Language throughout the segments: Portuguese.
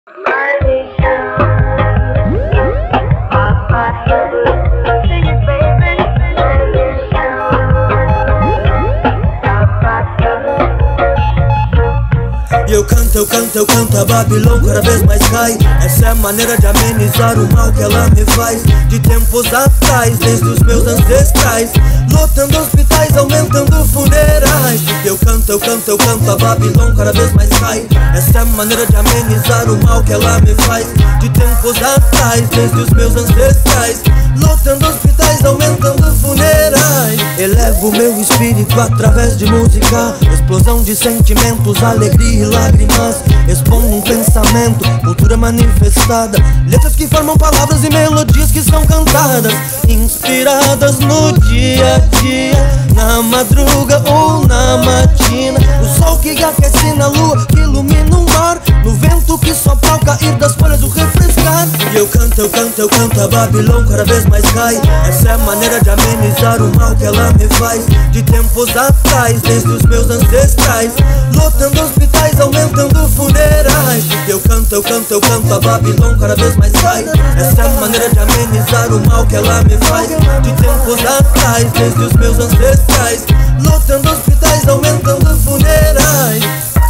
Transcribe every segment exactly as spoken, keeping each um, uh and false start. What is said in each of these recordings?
E eu canto, eu canto, eu canto, a Babilônia cada vez mais cai. Essa é a maneira de amenizar o mal que ela me faz. De tempos atrás, desde os meus ancestrais, lotando hospitais, aumentando funerais. E eu canto, eu canto, eu canto, a Babilônia cada vez mais cai. Essa é a maneira de amenizar o mal que ela me faz. De tempos atrás, desde os meus ancestrais, lotando hospitais, aumentando funerais. Elevo meu espírito através de música, explosão de sentimentos, alegria e lágrimas. Expondo um pensamento, cultura manifestada, letras que formam palavras e melodias que são cantadas, inspiradas no dia a dia, na madruga ou na matina. O sol que aquece na lua, que ilumina o mar, no vento que sopra ao cair das folhas o refrescar. E eu canto, eu canto, eu canto, a Babilônia cada vez mais cai. Essa é a maneira de amenizar o mal que ela me faz. De tempos atrás, desde os meus ancestrais, lotando hospitais, aumentando funerais. E eu canto, eu canto, eu canto, a Babilônia cada vez mais cai. Essa é a maneira de amenizar o mal que ela me faz. De tempos atrás, desde os meus ancestrais, lotando hospitais, aumentando funerais.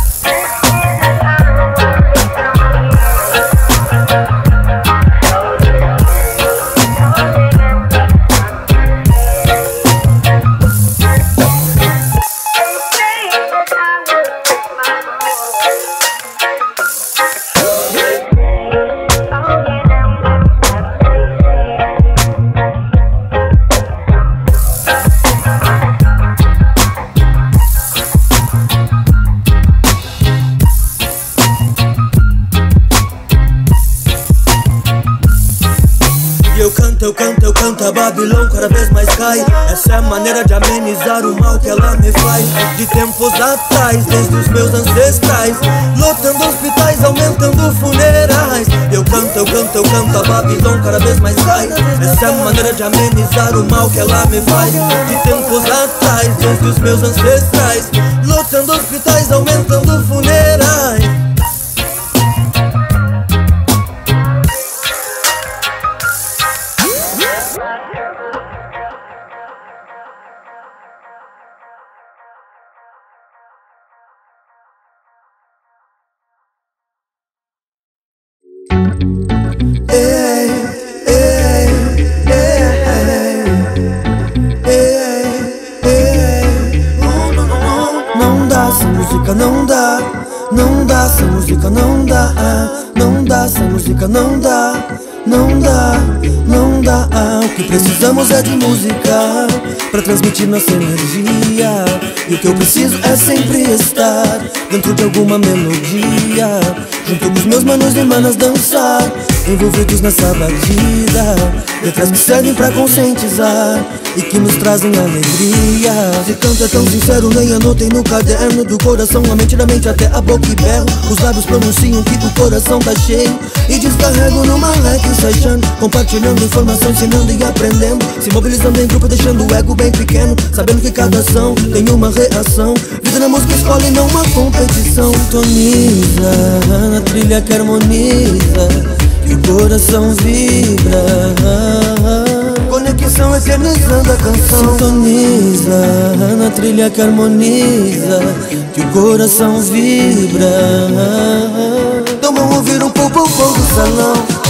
Eu canto, eu canto, a Babilônia cada vez mais cai. Essa é a maneira de amenizar o mal que ela me faz. De tempos atrás, desde os meus ancestrais, lotando hospitais, aumentando funerais. Eu canto, eu canto, eu canto, a Babilônia cada vez mais cai. Essa é a maneira de amenizar o mal que ela me faz. De tempos atrás, desde os meus ancestrais, lotando hospitais, aumentando funerais. Não dá, não dá, essa música não dá, não dá, essa música não dá, não dá, não dá. O que precisamos é de música pra transmitir nossa energia. E o que eu preciso é sempre estar dentro de alguma melodia, junto com os meus manos e manas dançar, envolvidos nessa batida, letras que servem pra conscientizar e que nos trazem alegria. Se canto é tão sincero, nem anotei no caderno do coração, a mente da mente até a boca e berro. Os lábios pronunciam que o coração tá cheio e descarrego numa leque session, compartilhando informação, ensinando e aprendendo, se mobilizando em grupo, deixando o ego bem pequeno, sabendo que cada ação tem uma reação. Vida na música, escola e não uma competição. Sintoniza na trilha que harmoniza e o coração vibra, conexão eternizando a canção. Sintoniza na trilha que harmoniza que o coração vibra. Então vamos ouvir um pouco o povo do salão.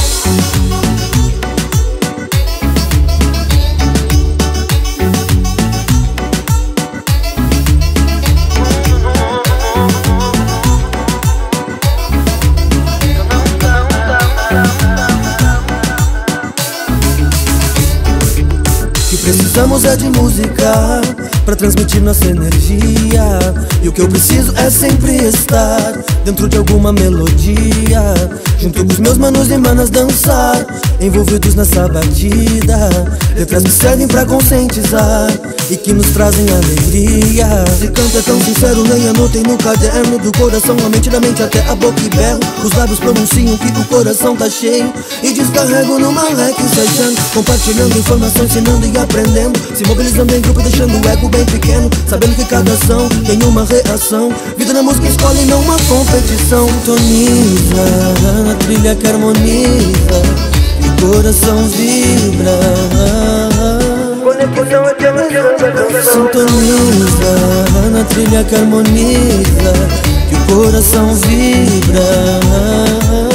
Precisamos é de música pra transmitir nossa energia. E o que eu preciso é sempre estar dentro de alguma melodia, junto com os meus manos e manas dançar, envolvidos nessa batida. Letras que servem pra conscientizar e que nos trazem alegria. Se canta tão sincero, nem anotei no caderno do coração, a mente da mente até a boca e berro. Os lábios pronunciam que o coração tá cheio e descarrego numa leque sejando, compartilhando informação, ensinando e aprendendo, se mobilizando em grupo e deixando o ego bem pequeno, sabendo que cada ação tem uma reação. Vida na música escola e não uma competição. Sintoniza na trilha que harmoniza e o coração vibra. Sintoniza na trilha que harmoniza, que o coração vibra.